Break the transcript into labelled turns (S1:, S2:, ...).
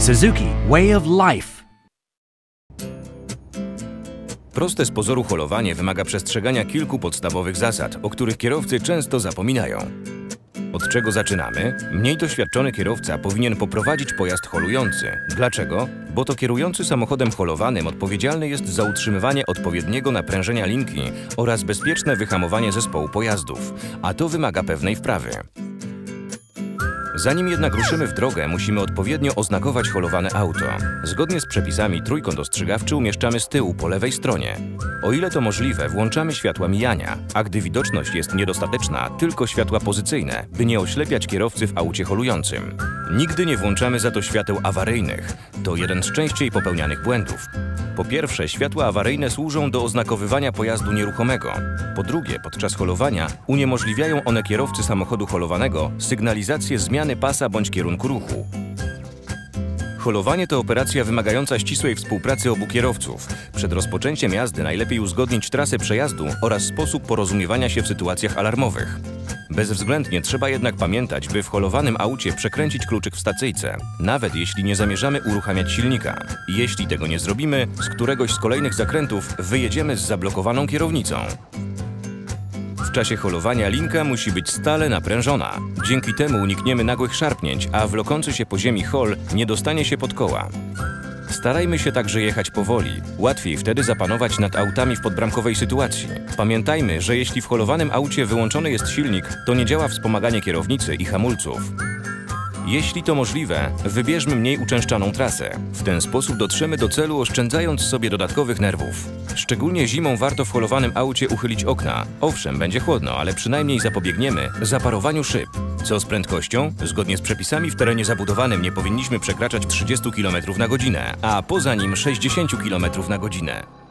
S1: Suzuki Way of Life.
S2: Proste z pozoru holowanie wymaga przestrzegania kilku podstawowych zasad, o których kierowcy często zapominają. Od czego zaczynamy? Mniej doświadczony kierowca powinien poprowadzić pojazd holujący. Dlaczego? Bo to kierujący samochodem holowanym odpowiedzialny jest za utrzymywanie odpowiedniego naprężenia linki oraz bezpieczne wyhamowanie zespołu pojazdów, a to wymaga pewnej wprawy. Zanim jednak ruszymy w drogę, musimy odpowiednio oznakować holowane auto. Zgodnie z przepisami trójkąt ostrzegawczy umieszczamy z tyłu po lewej stronie. O ile to możliwe, włączamy światła mijania, a gdy widoczność jest niedostateczna, tylko światła pozycyjne, by nie oślepiać kierowcy w aucie holującym. Nigdy nie włączamy za to świateł awaryjnych. To jeden z częściej popełnianych błędów. Po pierwsze, światła awaryjne służą do oznakowywania pojazdu nieruchomego. Po drugie, podczas holowania uniemożliwiają one kierowcy samochodu holowanego sygnalizację zmiany pasa bądź kierunku ruchu. Holowanie to operacja wymagająca ścisłej współpracy obu kierowców. Przed rozpoczęciem jazdy najlepiej uzgodnić trasę przejazdu oraz sposób porozumiewania się w sytuacjach alarmowych. Bezwzględnie trzeba jednak pamiętać, by w holowanym aucie przekręcić kluczyk w stacyjce, nawet jeśli nie zamierzamy uruchamiać silnika. Jeśli tego nie zrobimy, z któregoś z kolejnych zakrętów wyjedziemy z zablokowaną kierownicą. W czasie holowania linka musi być stale naprężona. Dzięki temu unikniemy nagłych szarpnięć, a wlokący się po ziemi hol nie dostanie się pod koła. Starajmy się także jechać powoli. Łatwiej wtedy zapanować nad autami w podbramkowej sytuacji. Pamiętajmy, że jeśli w holowanym aucie wyłączony jest silnik, to nie działa wspomaganie kierownicy i hamulców. Jeśli to możliwe, wybierzmy mniej uczęszczaną trasę. W ten sposób dotrzemy do celu, oszczędzając sobie dodatkowych nerwów. Szczególnie zimą warto w holowanym aucie uchylić okna. Owszem, będzie chłodno, ale przynajmniej zapobiegniemy zaparowaniu szyb. Co z prędkością? Zgodnie z przepisami w terenie zabudowanym nie powinniśmy przekraczać 30 km/h, a poza nim 60 km/h.